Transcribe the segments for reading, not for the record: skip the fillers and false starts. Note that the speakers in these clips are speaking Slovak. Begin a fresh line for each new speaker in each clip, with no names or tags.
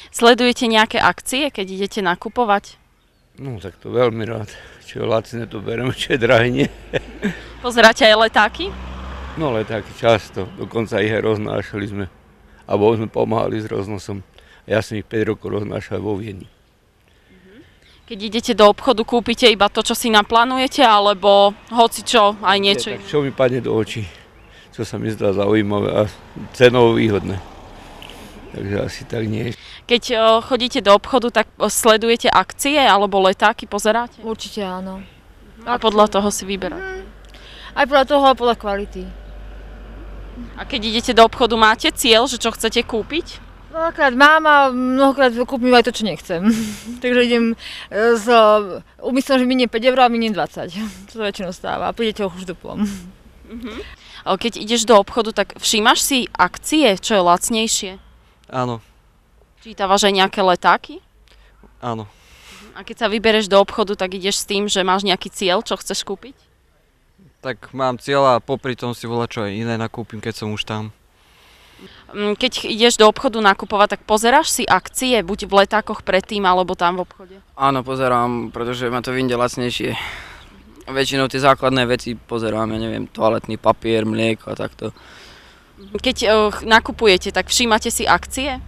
Sledujete nejaké akcie, keď idete nakupovať?
No tak to veľmi rád. Čo je lacné, to bereme, čo je drahé, nie.
Pozeráte aj letáky?
No ale tak často, dokonca ich aj roznášali sme. Alebo sme pomáhali s roznosom. Ja som ich 5 rokov roznášal vo Viedni.
Keď idete do obchodu, kúpite iba to, čo si naplánujete, alebo hocičo, aj niečo
Tak, čo mi padne do očí, čo sa mi zdá zaujímavé a cenovo výhodné. Takže asi tak nie.
Keď chodíte do obchodu, tak sledujete akcie alebo letáky, pozeráte?
Určite áno.
A podľa toho si vyberáte.
Aj podľa toho, a podľa kvality.
A keď idete do obchodu, máte cieľ, že čo chcete kúpiť?
Mnohokrát mám a mnohokrát kúpim aj to, čo nechcem. Takže idem s úmyslom, že minie 5 eur a minie 20. To sa väčšinou stáva. A prídete ho už duplom.
Keď ideš do obchodu, tak všímaš si akcie, čo je lacnejšie?
Áno,
Čítavaš aj nejaké letáky?
áno.
A keď sa vybereš do obchodu, tak ideš s tým, že máš nejaký cieľ, čo chceš kúpiť?
Tak mám cieľ a popri tom si čo aj iné nakúpim, keď som už tam.
Keď ideš do obchodu nakupovať, tak pozeráš si akcie, buď v letákoch predtým, alebo tam v obchode?
Áno, pozerám, pretože ma to vyjde lacnejšie. Väčšinou tie základné veci pozerám, ja neviem, toaletný papier, mlieko a takto.
Keď nakupujete, tak všímate si akcie?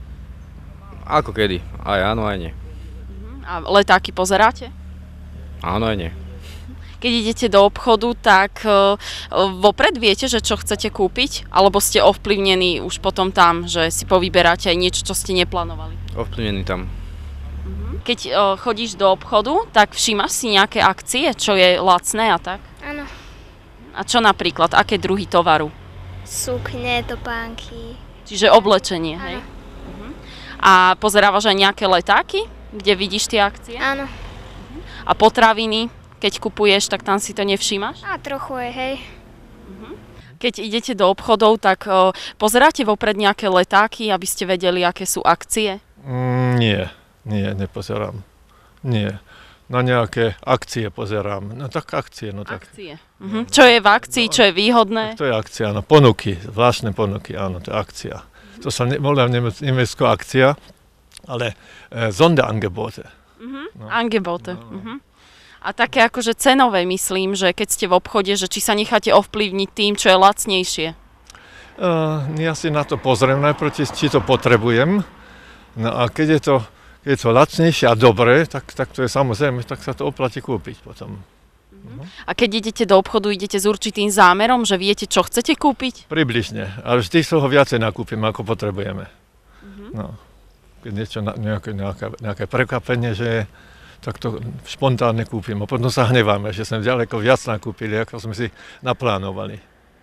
Ako kedy? Aj áno, aj nie.
A letáky pozeráte?
Áno, aj nie.
Keď idete do obchodu, tak vopred viete, že čo chcete kúpiť? Alebo ste ovplyvnení už potom tam, že si povyberáte aj niečo, čo ste neplánovali?
Ovplyvnený tam.
Keď chodíš do obchodu, tak všímaš si nejaké akcie, čo je lacné a tak?
Áno,
A čo napríklad? Aké druhy tovaru?
sukne, topánky.
Čiže oblečenie, hej? A pozerávaš aj nejaké letáky, kde vidíš tie akcie?
Áno,
A potraviny, keď kupuješ, tak tam si to nevšímaš?
a trochu je, hej.
Keď idete do obchodov, tak pozeráte vopred nejaké letáky, aby ste vedeli, aké sú akcie?
Nie, nepozerám. Nie. Na nejaké akcie pozerám. No tak akcie, no tak.
Akcie. Čo je v akcii, čo je výhodné?
To je akcia, no ponuky, zvláštne ponuky, áno, to je akcia. To sa volá v Nemecku akcia, ale Sonderangebote.
No. Angebote. A také akože cenové myslím, že keď ste v obchode, že či sa necháte ovplyvniť tým, čo je lacnejšie.
Ja si na to pozriem najprv, či to potrebujem. No a keď je to lacnejšie a dobré, tak to je samozrejme, tak sa to oplatí kúpiť potom.
A keď idete do obchodu, idete s určitým zámerom, že viete, čo chcete kúpiť?
Približne, ale vždy z toho viacej nakúpim, ako potrebujeme. No. Keď niečo, nejaké prekvapenie, že je, tak to spontánne kúpim. A potom sa hneváme, že sme ďaleko viac nakúpili, ako sme si naplánovali.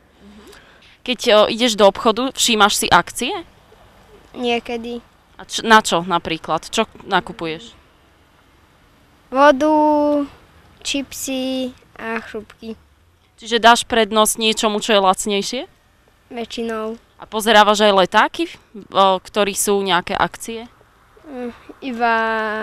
Keď ideš do obchodu, všímaš si akcie?
Niekedy.
A na čo napríklad? Čo nakupuješ?
Vodu, čipsy a chrupky.
Čiže dáš prednosť niečomu, čo je lacnejšie?
Väčšinou.
A pozerávaš aj letáky, ktorí sú nejaké akcie?
Iba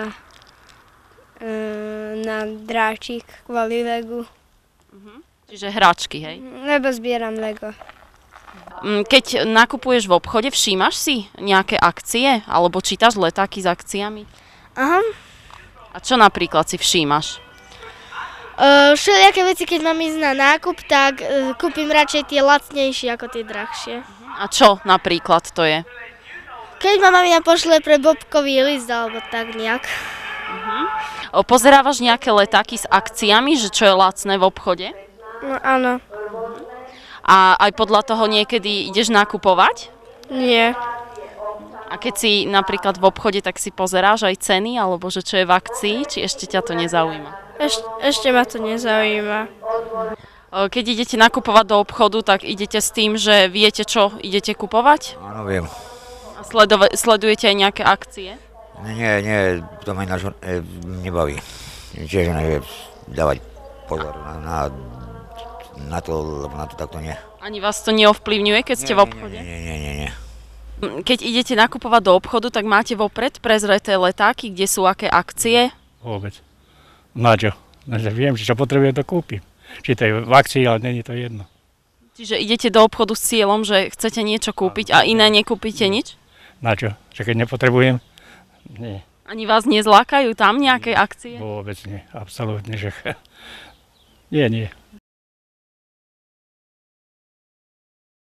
na dráčik kvôli Legu.
Čiže hračky, hej?
Lebo zbieram Lego.
Keď nakupuješ v obchode, všímaš si nejaké akcie? Alebo čítaš letáky s akciami?
Aha.
A čo napríklad si všímaš?
Všelijaké veci, keď mám ísť na nákup, tak kúpim radšej tie lacnejšie ako tie drahšie.
A čo napríklad to je?
Keď ma mamina pošle pre bobkový list alebo tak nejak.
Pozerávaš nejaké letáky s akciami, že čo je lacné v obchode?
No áno.
A aj podľa toho niekedy ideš nakupovať?
Nie.
A keď si napríklad v obchode, tak si pozeráš aj ceny, alebo že čo je v akcii, či ešte ťa to nezaujíma?
Ešte ma to nezaujíma.
Keď idete nakupovať do obchodu, tak idete s tým, že viete, čo idete kupovať?
Áno, viem.
A sledujete aj nejaké akcie?
Nie, to ma ináč nebaví. Čiže nevie dávať pozor na to, lebo na to takto nie.
Ani vás to neovplyvňuje, keď ste v obchode?
Nie.
Keď idete nakupovať do obchodu, tak máte vopred prezreté letáky, kde sú aké akcie?
Vôbec. Načo? Viem, že čo potrebujem, to kúpim. Či to je v akcii, ale nie je to jedno.
Čiže idete do obchodu s cieľom, že chcete niečo kúpiť a iné nekúpite nič?
Načo? Že keď nepotrebujem, Nie,
Ani vás nezlákajú tam nejaké akcie?
vôbec nie, absolútne, že nie, nie.